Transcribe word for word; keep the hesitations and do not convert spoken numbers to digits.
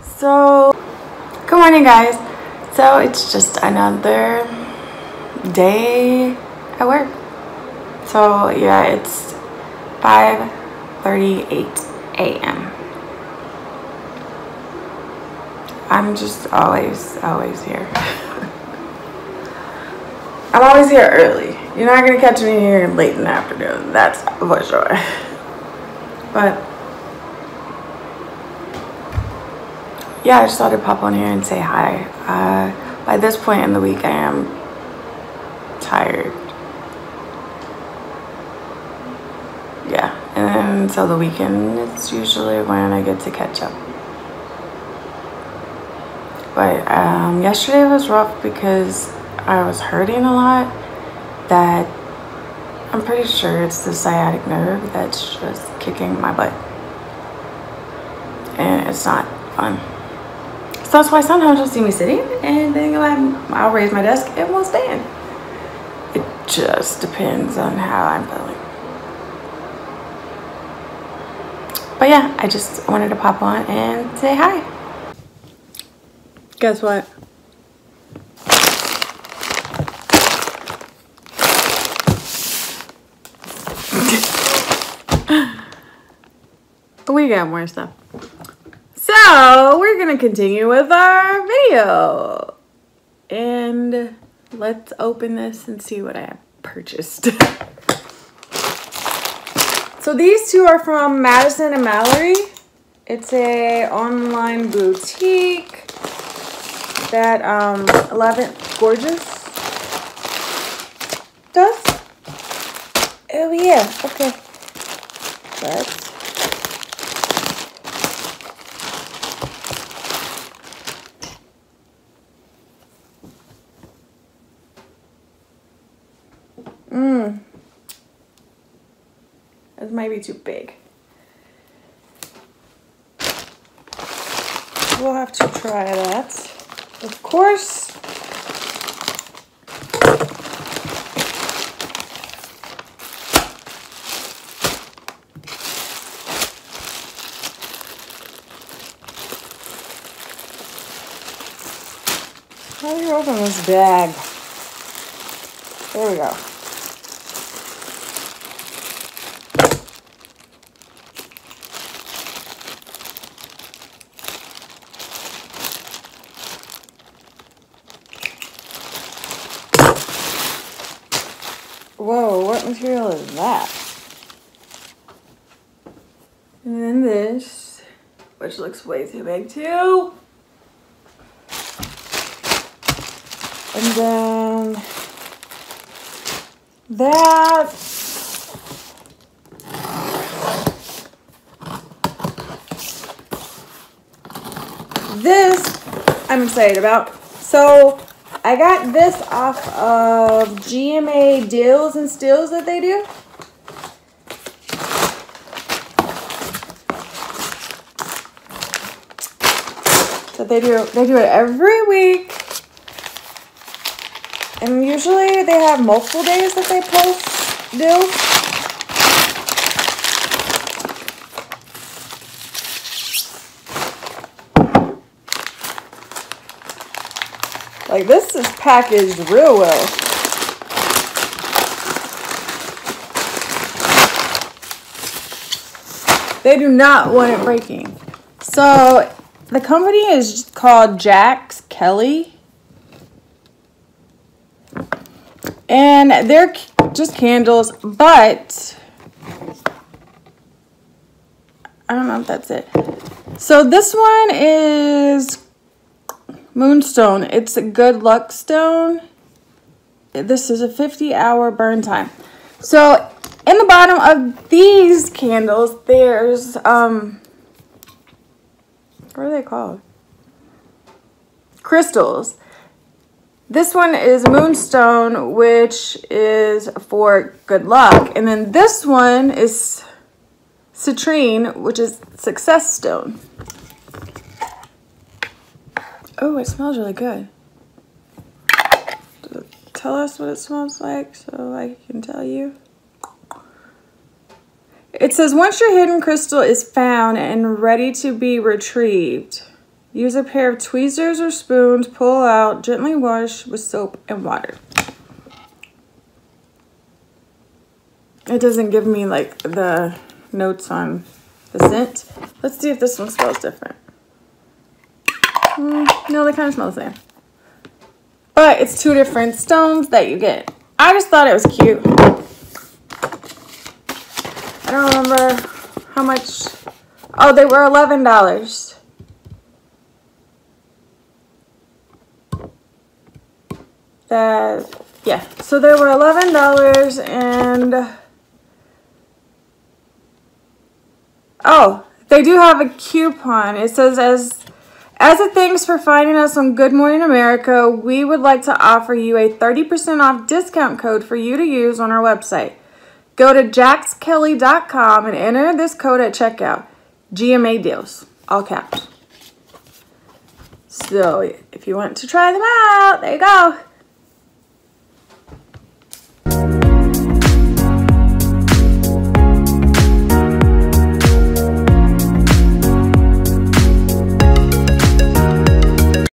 So, good morning guys. So it's just another day at work. So yeah, it's five thirty-eight a m I'm just always, always here. I'm always here early. You're not gonna catch me here late in the afternoon, that's for sure. But yeah, I just thought I'd pop on here and say hi. Uh, by this point in the week, I am tired. Yeah, and so the weekend is usually when I get to catch up. But um, yesterday was rough because I was hurting a lot. That I'm pretty sure it's the sciatic nerve that's just kicking my butt. And it's not fun. So that's why sometimes you'll see me sitting and then I'll raise my desk and we'll stand. It just depends on how I'm feeling. But yeah, I just wanted to pop on and say hi. Guess what? We got more stuff. So we're gonna continue with our video. And let's open this and see what I have purchased. So these two are from Madison and Mallory. It's a online boutique that um Lavender Gorgeous does. Oh yeah, okay. Let's Mmm. This might be too big. We'll have to try that. Of course. How do you open this bag? There we go. Whoa, what material is that? And then this, which looks way too big too. And then that. This I'm excited about. So I got this off of G M A deals and steals that they do. So they do they do it every week. And usually they have multiple days that they post deals. Like, this is packaged real well. They do not want it breaking. So, the company is called Jack's Kelly. And they're just candles, but I don't know if that's it. So, this one is Moonstone. It's a good luck stone. This is a fifty hour burn time. So in the bottom of these candles, there's um what are they called? Crystals. This one is Moonstone, which is for good luck. And then this one is Citrine, which is Success Stone. Oh, it smells really good. Tell us what it smells like so I can tell you. It says, once your hidden crystal is found and ready to be retrieved, Use a pair of tweezers or spoons, pull out, gently wash with soap and water. It doesn't give me like the notes on the scent. Let's see if this one smells different. Mm, no, they kind of smell the same. But it's two different stones that you get. I just thought it was cute. I don't remember how much. Oh, they were eleven dollars. That, yeah. So they were eleven dollars and... Oh, they do have a coupon. It says, as as a thanks for finding us on Good Morning America, we would like to offer you a thirty percent off discount code for you to use on our website. Go to jax kelly dot com and enter this code at checkout. G M A deals, all caps. So if you want to try them out, there you go.